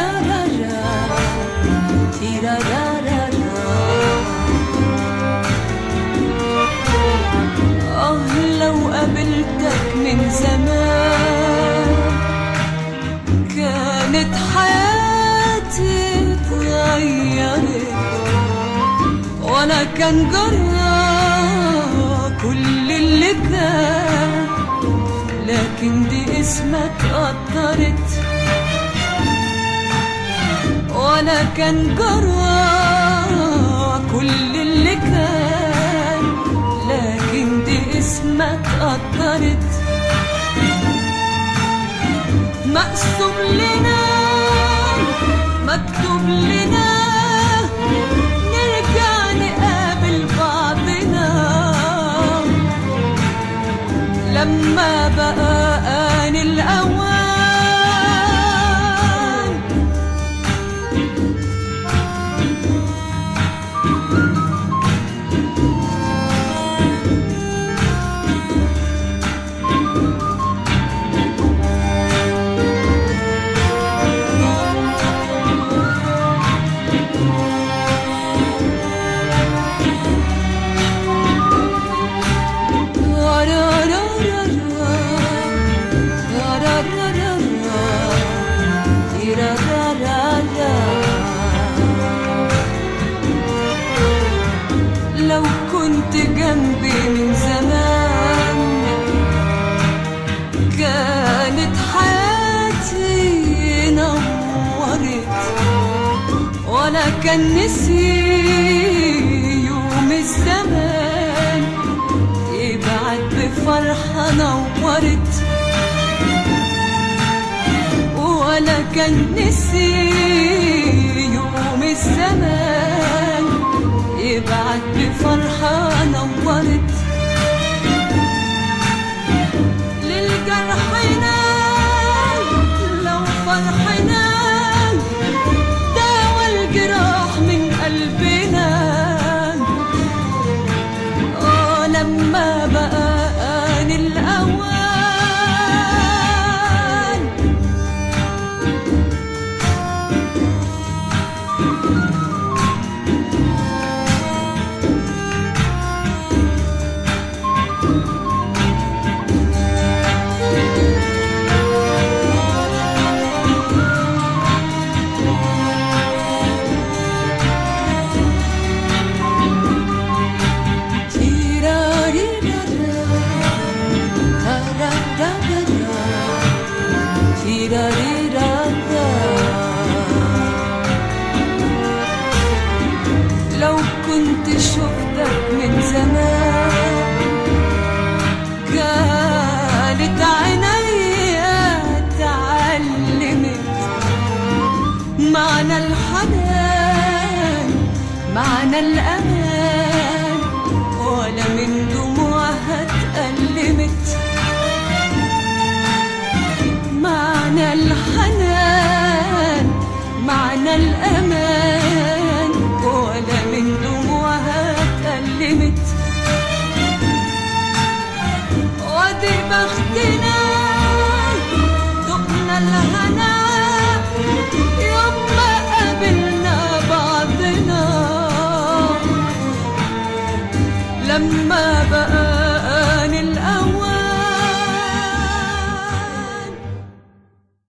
لو قابلتك من زمان كانت حياتي اتغيرت، وانا كان جرى كل اللي كان، لكن دي اسمك قدرت. وانا كان جرى كل اللي كان، لكن دي اسمك قدرت. مقسوم لنا مكتوب لنا نرجع نقابل بعضنا، لما بقى آن الأوان. لو كنت جنبي من زمان كانت حياتي نورت، ولا كان نسي يوم الزمان يبعد بفرحة نورت، ولا كان نسي يوم الزمان يبعد بفرحة نورت. للجرحنا لو فرحنا داوى الجراح من قلبنا، لما بقى آن الأوان. لو كنت شفتك من زمان كانت عينيا اتعلمت معنى الحنان معنى الأمان، ولا من دموعها اتألمت. معنى الحنان معنى الأمان